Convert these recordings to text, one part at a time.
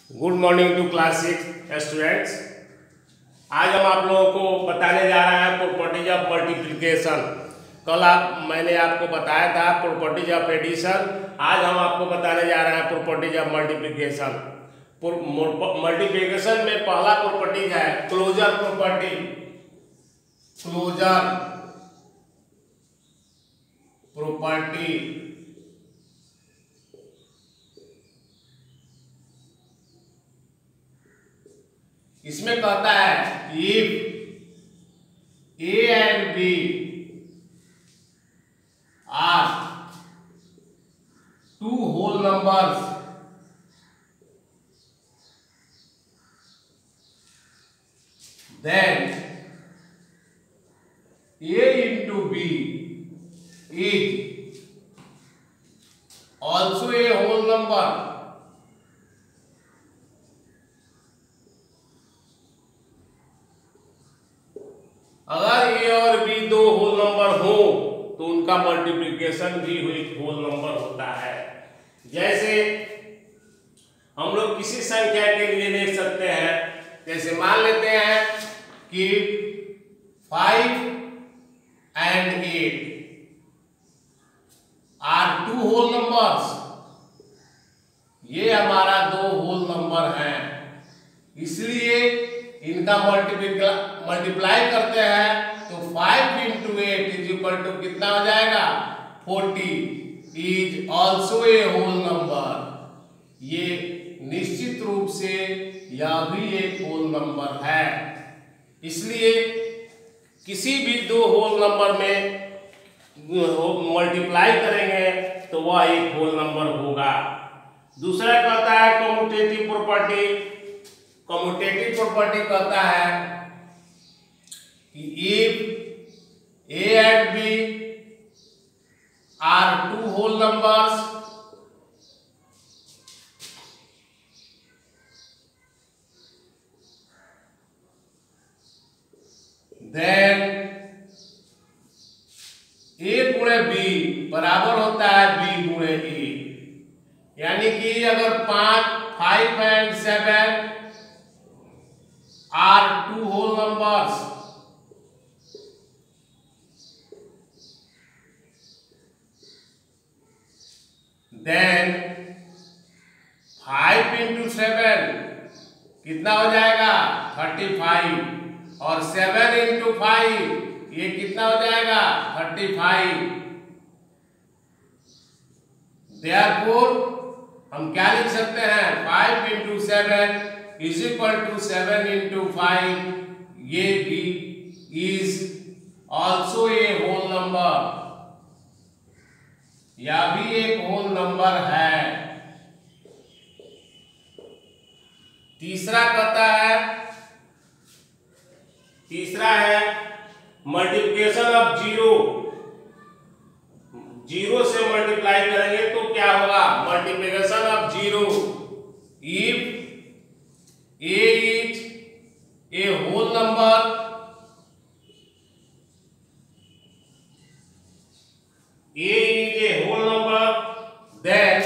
Good morning to class 6 students. आज हम आप लोगों को बताने जा रहे हैं प्रॉपर्टीज ऑफ मल्टीप्लिकेशन। मैंने आपको बताया था प्रॉपर्टीज ऑफ एडिशन। आज हम आपको बताने जा रहे हैं प्रॉपर्टीज ऑफ मल्टीप्लिकेशन। मल्टीप्लिकेशन में पहला प्रॉपर्टीज है क्लोजर प्रॉपर्टी। क्लोजर प्रॉपर्टी इसमें कहता है if A and B are two whole numbers then a into b is also a whole number. अगर ए और बी दो होल नंबर हो तो उनका मल्टीप्लिकेशन भी एक होल नंबर होता है। जैसे हम लोग किसी संख्या के लिए देख सकते हैं, जैसे मान लेते हैं कि 5 and 8 are two whole numbers. ये हमारा दो होल नंबर है, इसलिए इनका मल्टीप्लाई करते हैं तो 5 into 8 इज इक्वल टू कितना हो जाएगा 40 is also a whole number. ये निश्चित रूप से यह भी एक होल नंबर है, इसलिए किसी भी दो होल नंबर में मल्टीप्लाई करेंगे तो वह एक होल नंबर होगा। दूसरा कहता है कम्यूटेटिव प्रॉपर्टी। कम्यूटेटिव प्रॉपर्टी कहता है कि if A and B are two whole numbers then A गुणे बी बराबर होता है बी गुणे ए। यानी कि अगर 5 and 7 are two whole numbers then 5 into 7 कितना हो जाएगा 35 और 7 into 5 ये कितना हो जाएगा 35। Therefore हम क्या लिख सकते हैं 5 into 7 is equal to 7 into 5। ये भी is also a whole number, यह भी एक होल नंबर है। तीसरा है मल्टीप्लिकेशन ऑफ जीरो। जीरो से मल्टीप्लाई करेंगे तो क्या होगा multiplication of zero. If A is a whole number A is a whole number, then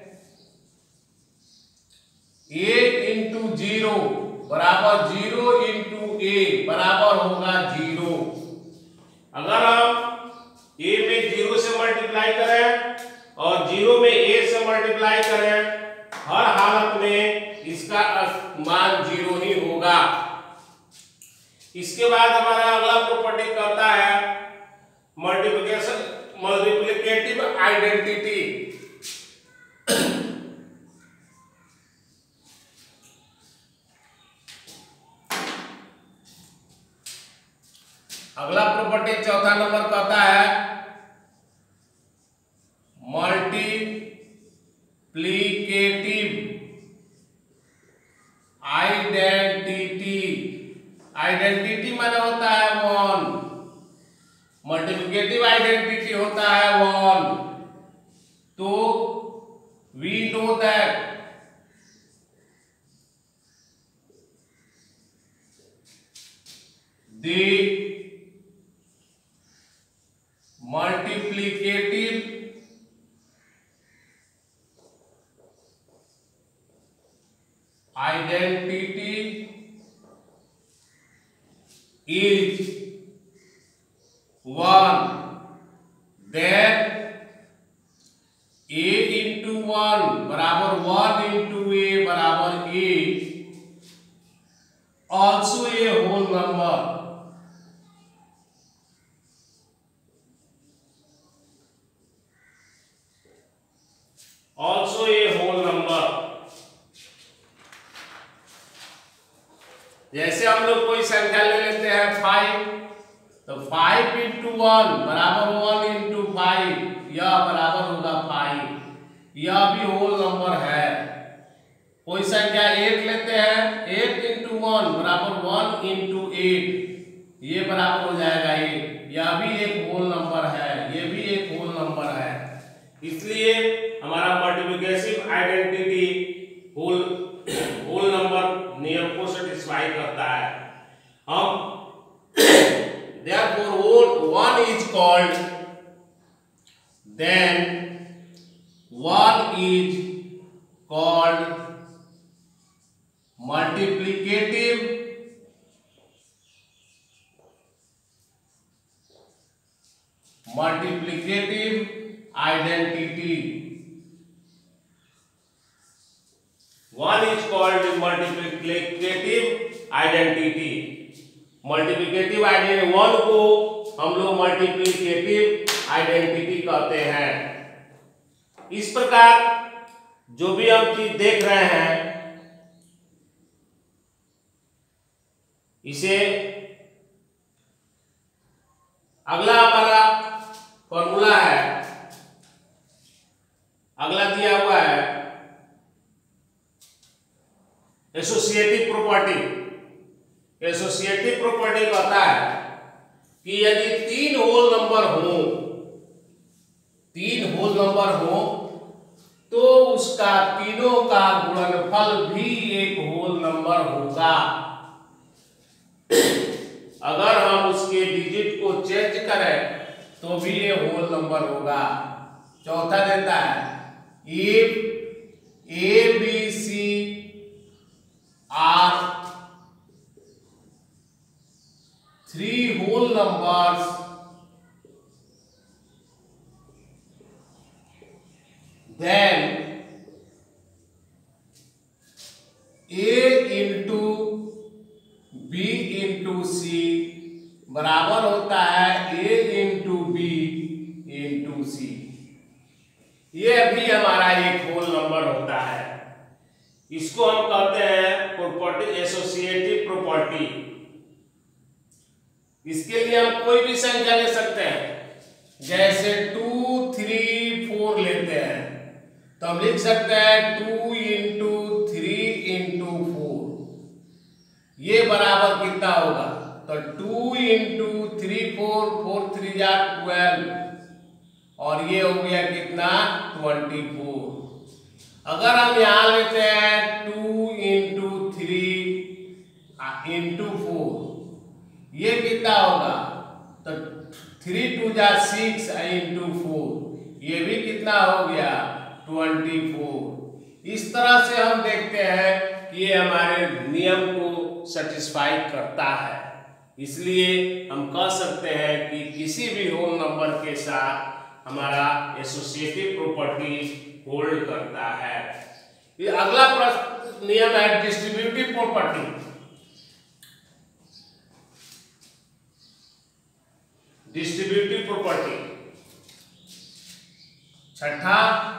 A into 0 बराबर 0 into A बराबर होगा 0। अगर हम A में 0 से मल्टीप्लाई करें और 0 में A से मल्टीप्लाई करें, हर हालत में इसका मान 0 ही होगा। इसके बाद हमारा अगला प्रॉपर्टी कहता है मल्टीप्लिकेटिव आइडेंटिटी। अगला प्रॉपर्टी चौथा नंबर कहता है मल्टीप्लिकेटिव आइडेंटिटी। आइडेंटिटी माने होता है 1, मल्टीप्लिकेटिव आइडेंटिटी होता है 1। तो we know that the multiplicative identity is 1, then a into 1 बराबर 1 into a बराबर a, also a whole number. Also a whole number. जैसे हम लोग कोई संख्या ले लेते हैं 5, तो 5 into 1 बराबर 1 into 5, यह बराबर होगा 5, यह भी होल नंबर है। कोई संख्या 8 लेते हैं, 8 into 1 बराबर 1 into 8, ये बराबर हो जाएगा 8, यह भी एक होल नंबर है, ये भी एक होल नंबर है। इसलिए हमारा मल्टीप्लिकेटिव आइडेंटिटी होल नंबर नियम को सेटिस्फाई करता है। हम therefore one is called, then one is called multiplicative identity. One is called multiplicative identity. Multiplicative identity, one को हम लोग मल्टीप्लिकेटिव आइडेंटिटी कहते हैं। इस प्रकार जो भी हम चीज देख रहे हैं, इसे अगला हमारा फॉर्मूला है, अगला दिया हुआ है एसोसिएटिव प्रॉपर्टी। एसोसिएटिव प्रॉपर्टी कहता है कि यदि तीन होल नंबर हो तो उसका तीनों का गुणनफल भी एक होल नंबर होगा। अगर हम उसके डिजिट को चेंज करें तो भी ये होल नंबर होगा। चौथा देता है if A B C are three whole numbers, then a into b into c बराबर होता है a into b into c। ये भी हमारा एक होल नंबर होता है। इसको हम कहते हैं प्रॉपर्टी, एसोसिएटिव प्रॉपर्टी। इसके लिए हम कोई भी संख्या ले सकते हैं, जैसे 2, 3, 4 लेते हैं तो हम लिख सकते हैं 2 into 3 into 4, ये बराबर कितना होगा? तो 2 into 3 4, 4 3 जा 12, और ये हो गया कितना 24। अगर हम यहां लेते हैं 2 into 3 into 4, ये कितना होगा? तो 3 2 जा 6 into 4, ये भी कितना हो गया 24। इस तरह से हम देखते हैं कि ये हमारे नियम को सेटिस्फाई करता है। इसलिए हम कह सकते हैं कि किसी भी होल नंबर के साथ हमारा एसोसिएटिव प्रॉपर्टी होल्ड करता है। ये अगला नियम है डिस्ट्रीब्यूटिव प्रॉपर्टी। डिस्ट्रीब्यूटिव प्रॉपर्टी छठा,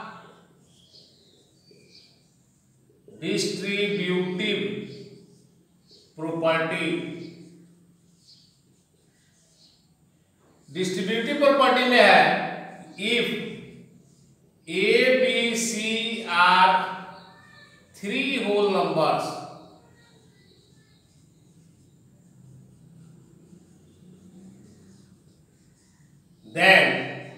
डिस्ट्रीब्यूटिव प्रॉपर्टी। डिस्ट्रीब्यूटिव प्रॉपर्टी में है if A B C are three whole numbers, then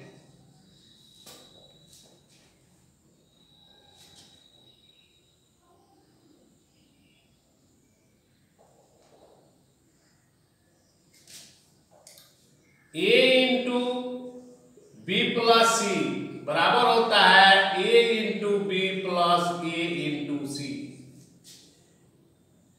a into b plus c बराबर होता है a into b plus a into c।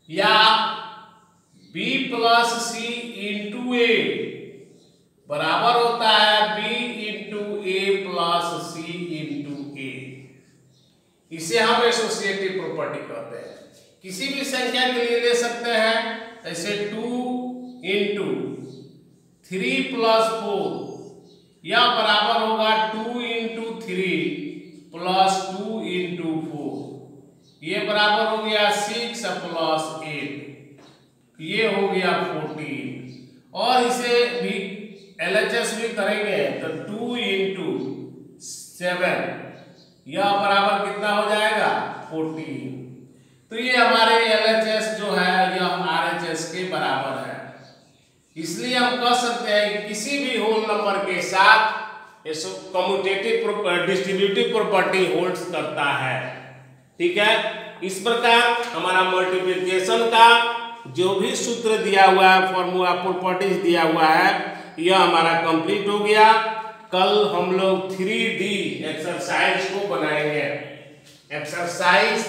या b plus C into A बराबर होता है b into A plus C into A. इसे हम associative property कहते हैं। किसी भी संख्या के लिए ले सकते हैं, ऐसे 2 इंटू 3 प्लस 4 या बराबर होगा 2 इंटू 3 प्लस 2 इंटू 4। ये बराबर हो गया 6 प्लस 8, ये हो गया 14। और इसे भी LHS भी करेंगे तो 2 इंटू 7 यह बराबर कितना हो जाएगा 14। तो ये हमारे LHS जो है यह RHS के बराबर है। इसलिए हम कह सकते हैं कि किसी भी होल नंबर के साथ कम्यूटेटिव डिस्ट्रीब्यूटिव प्रॉपर्टी होल्ड्स करता है। ठीक है, इस प्रकार हमारा मल्टीप्लिकेशन का जो भी सूत्र दिया हुआ है, फॉर्मूला प्रॉपर्टीज दिया हुआ है, यह हमारा कंप्लीट हो गया। कल हम लोग 3D एक्सरसाइज को बनाएंगे। एक्सरसाइज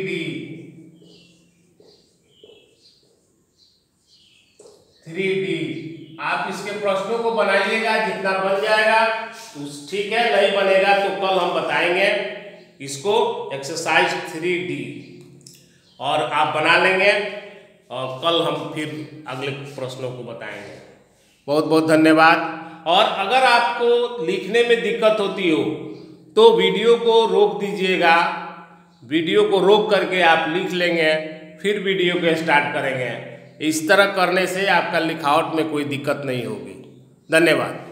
3D आप इसके प्रश्नों को बनाइएगा, जितना बन जाएगा ठीक है, नहीं बनेगा तो कल हम बताएंगे इसको एक्सरसाइज 3D, और आप बना लेंगे और कल हम फिर अगले प्रश्नों को बताएंगे। बहुत बहुत धन्यवाद। और अगर आपको लिखने में दिक्कत होती हो तो वीडियो को रोक दीजिएगा, वीडियो को रोक करके आप लिख लेंगे, फिर वीडियो को स्टार्ट करेंगे। इस तरह करने से आपका लिखावट में कोई दिक्कत नहीं होगी। धन्यवाद।